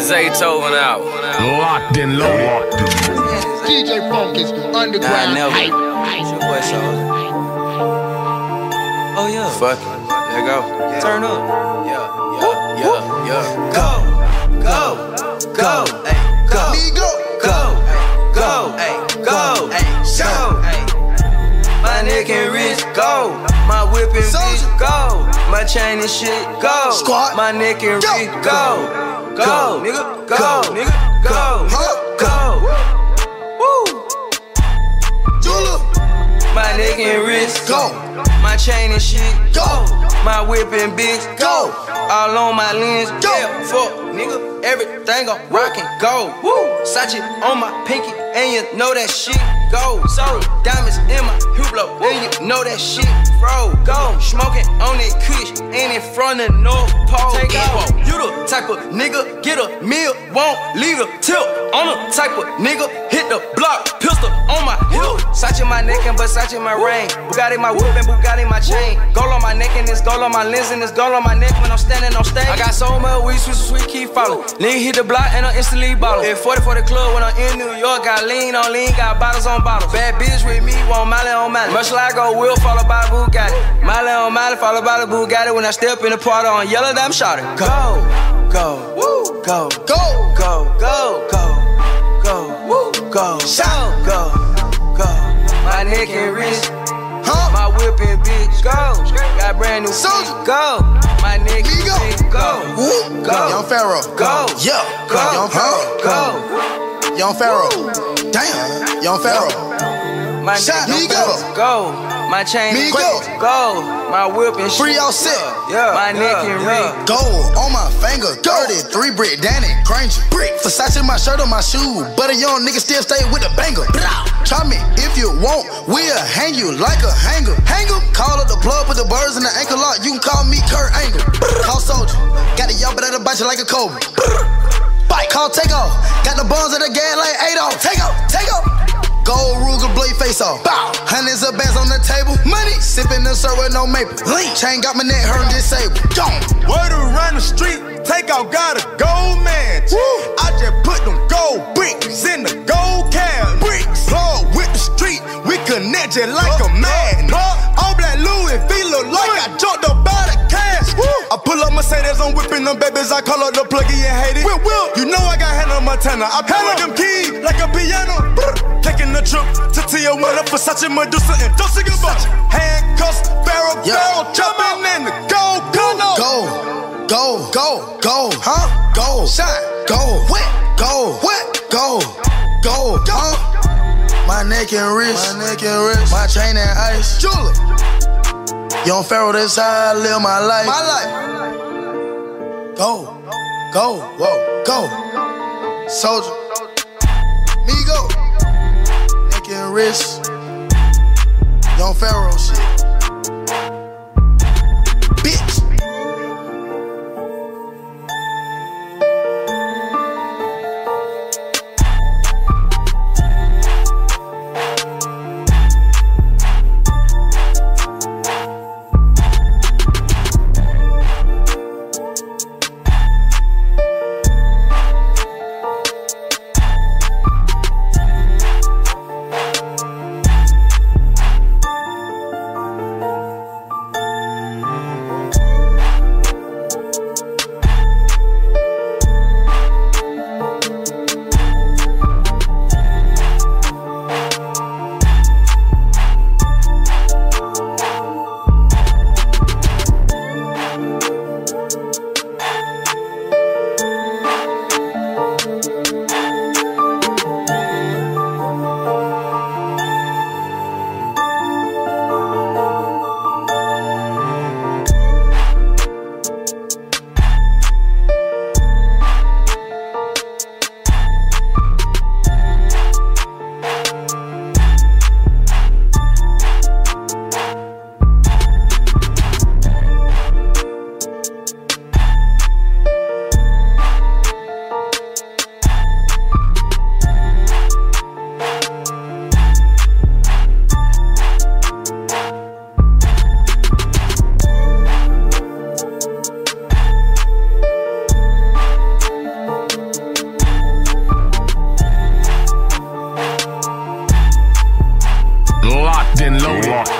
Zaytoven out. Locked and loaded. DJ Funk is underground hype. It's your boy, Soulja. Oh yeah. Fuck it. There go. Yeah. Turn up. Yeah. Go. Hey, go. Go. Hey, show. My neck and wrist, go. My whip and bitch, go. My chain and shit, go. Squat. My neck and wrist, go. Go, nigga, go. Woo. Jula. My neck and wrist, Go. My chain and shit, Go. My whip and bitch, Go. All on my lens, Go. yeah, fuck, nigga, everything I'm rockin', go. Woo. Sachi on my pinky, and you know that shit, go. So diamonds in my Hublot, and you know that shit, bro. Go. Smoking on that kush, and in front of North Pole. Take off. You the type of nigga, get a meal, won't leave a tip. On the type of nigga, hit the block, pistol on my hip. Sachi my neck and Versace my ring. Bugatti my whip and Bugatti my chain. Gold on my neck and it's gold on my lens and it's gold on my neck when I'm standing on stage. I got so much weed, sweet, keep falling. Nigga hit the block and I'm instantly ballin'. At 40 for the club when I'm in New York, got lean on lean, got bottles on bottles. Bad bitch with me, want Miley on Miley. Much like I go, will followed by Bugatti. Miley on Miley, followed by the Bugatti. When I step in the party on yellow, damn shot it. Go, woo, go, shout, go. My neck and wrist, my whip and bitch, go. Got brand new Soulja, go. My neck and wrist, go. Young Pharaoh. Go. Yeah. Young Pharaoh. Go. Young Pharaoh. Damn. Young Pharaoh. My Shot. neck and wrist, go. My chain and Migos. go. My whip and Free all set. My neck and wrist. Gold on my finger, 33 brick, Danny Granger. Brick, Versace my shirt on my shoe, but a young nigga still stay with a banger. Try me if you want, we'll hang you like a hanger. Call up the plug, put the birds in the ankle lock. You can call me Kurt Angle. Call Soulja, got the y'all, but that'll bite you like a cobra. Bite, call Takeoff, got the buns of the gas like Adolf. Take off. Gold Ruger blade face off. Bow. Hundreds of bands on the table. Money. Sipping the syrup with no maple. Lean. Chain got my neck hurt and disabled. Gone. Word around the street, Takeoff got a gold man. I just put them gold bricks in the gold cab. Bricks. Plug with the street, we connect it like a man. All black Louis V look like I jumped up out of cash. I pull up Mercedes, I'm whipping them babies. I call up the pluggy and hate it. You know I got Hannah Montana. I play with them keys like a piano. Taking the trip to Tijuana, Versace, Medusa, and Dolce & Gabbana. Handcuffs, barrel, jumping in the gold. Go, huh? Go, shot, go, wet, go, My neck and wrist, my chain and ice. Jula. Young Pharaoh, that's how I live my life. Go, Soulja, Migo, neck and wrist, Young Pharaoh shit. Bitch. Locked and loaded.